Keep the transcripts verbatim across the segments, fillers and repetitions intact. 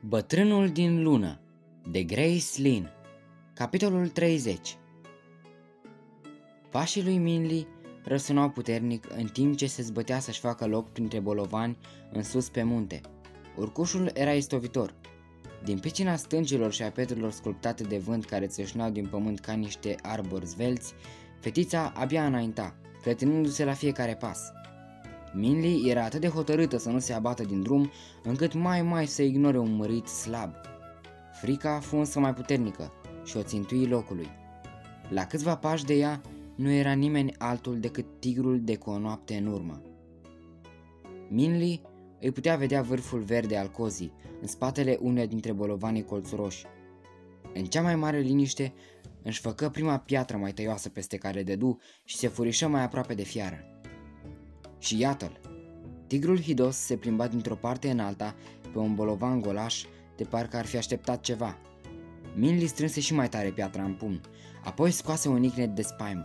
Bătrânul din lună de Grace Lynn. Capitolul treizeci. Pașii lui Minley răsunau puternic în timp ce se zbătea să-și facă loc printre bolovani în sus pe munte. Urcușul era istovitor. Din pricina stâncilor și a petrurilor sculptate de vânt care țâșneau din pământ ca niște arbori zvelți, fetița abia înainta, clătinându-se la fiecare pas. Minley era atât de hotărâtă să nu se abată din drum, încât mai mai să ignore un mărit slab. Frica fu însă mai puternică și o țintui locului. La câțiva pași de ea nu era nimeni altul decât tigrul de cu o noapte în urmă. Minley îi putea vedea vârful verde al cozii, în spatele uneia dintre bolovanii colțuroși. În cea mai mare liniște își făcă prima piatră mai tăioasă peste care dădu și se furișă mai aproape de fiară. Și iată-l! Tigrul hidos se plimba dintr-o parte în alta pe un bolovan golaș, de parcă ar fi așteptat ceva. Minley strânse și mai tare piatra în pumn, apoi scoase un icnet de spaimă.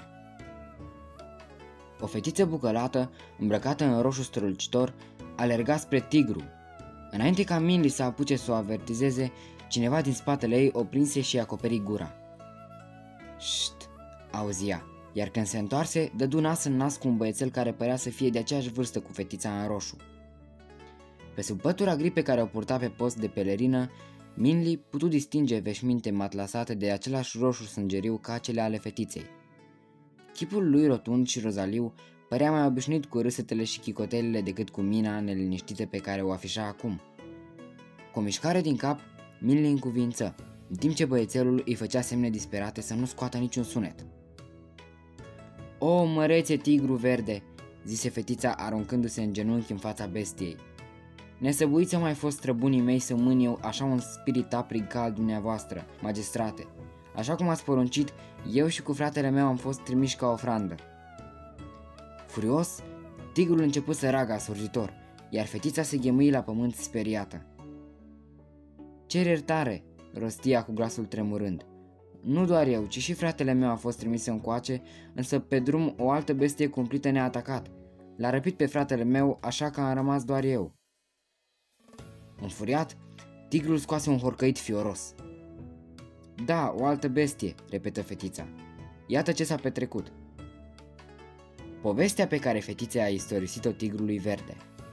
O fetiță bucălată, îmbrăcată în roșu strălucitor, alerga spre tigru. Înainte ca Minley să apuce să o avertizeze, cineva din spatele ei o prinse și acoperi gura. Șt! Auzia, iar când se întoarse, dădu nas în nas cu un băiețel care părea să fie de aceeași vârstă cu fetița în roșu. Pe sub pătura gri pe care o purta pe post de pelerină, Minley putu distinge veșminte matlasate de același roșu sângeriu ca cele ale fetiței. Chipul lui rotund și rozaliu părea mai obișnuit cu râsetele și chicotelele decât cu mina neliniștită pe care o afișa acum. Cu o mișcare din cap, Minley încuvință, în timp ce băiețelul îi făcea semne disperate să nu scoată niciun sunet. O, mărețe tigru verde, zise fetița aruncându-se în genunchi în fața bestiei. Nesăbuiți au mai fost străbunii mei să mân eu așa un spirit aprig ca al dumneavoastră, magistrate. Așa cum ați poruncit, eu și cu fratele meu am fost trimiși ca ofrandă. Furios, tigrul început să ragă asurzitor, iar fetița se ghemui la pământ speriată. Cer iertare, rostia cu glasul tremurând. Nu doar eu, ci și fratele meu a fost trimis încoace, însă pe drum o altă bestie cumplită ne-a atacat. L-a răpit pe fratele meu, așa că am rămas doar eu. Înfuriat, tigrul scoase un horcăit fioros. Da, o altă bestie, repetă fetița. Iată ce s-a petrecut. Povestea pe care fetița a istorisit-o tigrului verde.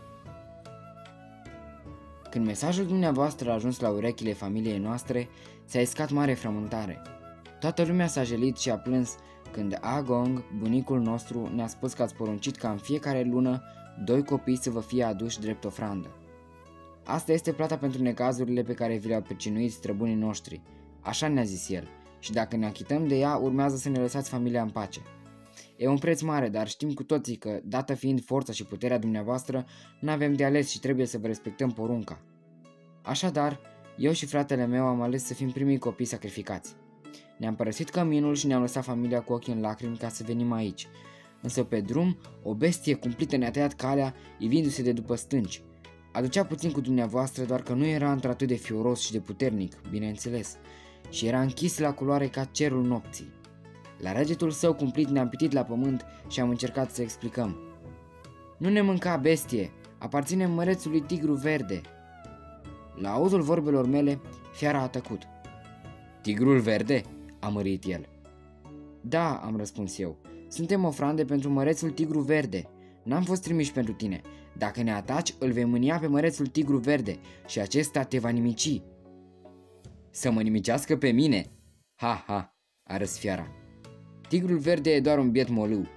Când mesajul dumneavoastră a ajuns la urechile familiei noastre, s-a iscat mare frământare. Toată lumea s-a jelit și a plâns când Agong, bunicul nostru, ne-a spus că ați poruncit ca în fiecare lună doi copii să vă fie aduși drept ofrandă. Asta este plata pentru necazurile pe care vi le-au pricinuit străbunii noștri, așa ne-a zis el, și dacă ne achităm de ea, urmează să ne lăsați familia în pace. E un preț mare, dar știm cu toții că, dată fiind forța și puterea dumneavoastră, n-avem de ales și trebuie să vă respectăm porunca. Așadar, eu și fratele meu am ales să fim primii copii sacrificați. Ne-am părăsit căminul și ne-am lăsat familia cu ochii în lacrimi ca să venim aici. Însă pe drum, o bestie cumplită ne-a tăiat calea, ivindu-se de după stânci. Aducea puțin cu dumneavoastră, doar că nu era într-atât de fioros și de puternic, bineînțeles, și era închis la culoare ca cerul nopții. La răgetul său cumplit ne-am pitit la pământ și am încercat să explicăm. Nu ne mânca, bestie, aparține mărețului tigru verde. La auzul vorbelor mele, fiara a tăcut. Tigrul verde? A mărit el. Da, am răspuns eu, suntem ofrande pentru mărețul tigru verde. N-am fost trimiși pentru tine. Dacă ne ataci, îl vei mânia pe mărețul tigru verde și acesta te va nimici. Să mă nimicească pe mine? Ha, ha, a râs fiara. Tigrul verde e doar un biet molâu.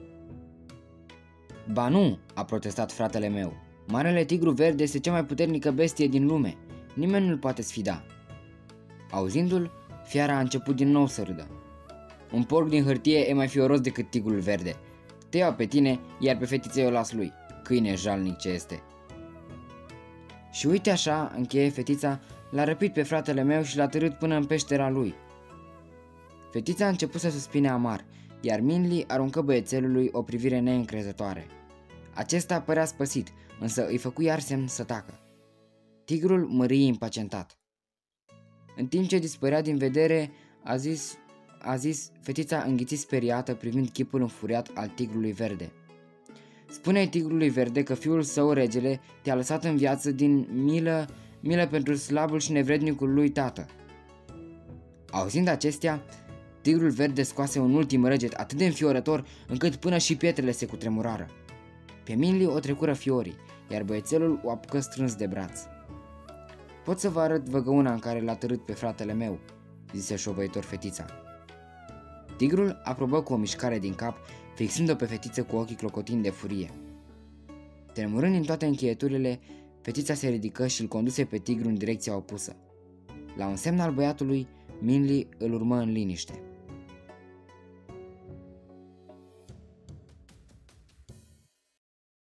Ba nu, a protestat fratele meu. Marele tigru verde este cea mai puternică bestie din lume. Nimeni nu-l poate sfida. Auzindu-l, fiara a început din nou să râdă. Un porc din hârtie e mai fioros decât tigrul verde. Te iau pe tine, iar pe fetiță o las lui. Câine jalnic ce este. Și uite așa, încheie fetița, l-a răpit pe fratele meu și l-a târât până în peștera lui. Fetița a început să suspine amar, iar Minley aruncă băiețelului o privire neîncrezătoare. Acesta părea spăsit, însă îi făcu iar semn să tacă. Tigrul mării impacientat. În timp ce dispărea din vedere, a zis, a zis fetița înghițit speriată privind chipul înfuriat al tigrului verde. Spune-i tigrului verde că fiul său, regele, te-a lăsat în viață din milă milă pentru slabul și nevrednicul lui tată. Auzind acestea, tigrul verde scoase un ultim răget atât de înfiorător încât până și pietrele se cutremurară. Pe Minli o trecură fiorii, iar băiețelul o apucă strâns de braț. Pot să vă arăt văgăuna în care l-a târât pe fratele meu, zise șovăitor fetița. Tigrul aprobă cu o mișcare din cap, fixând-o pe fetiță cu ochii clocotind de furie. Tremurând în toate încheieturile, fetița se ridică și îl conduse pe tigru în direcția opusă. La un semn al băiatului, Minli îl urmă în liniște.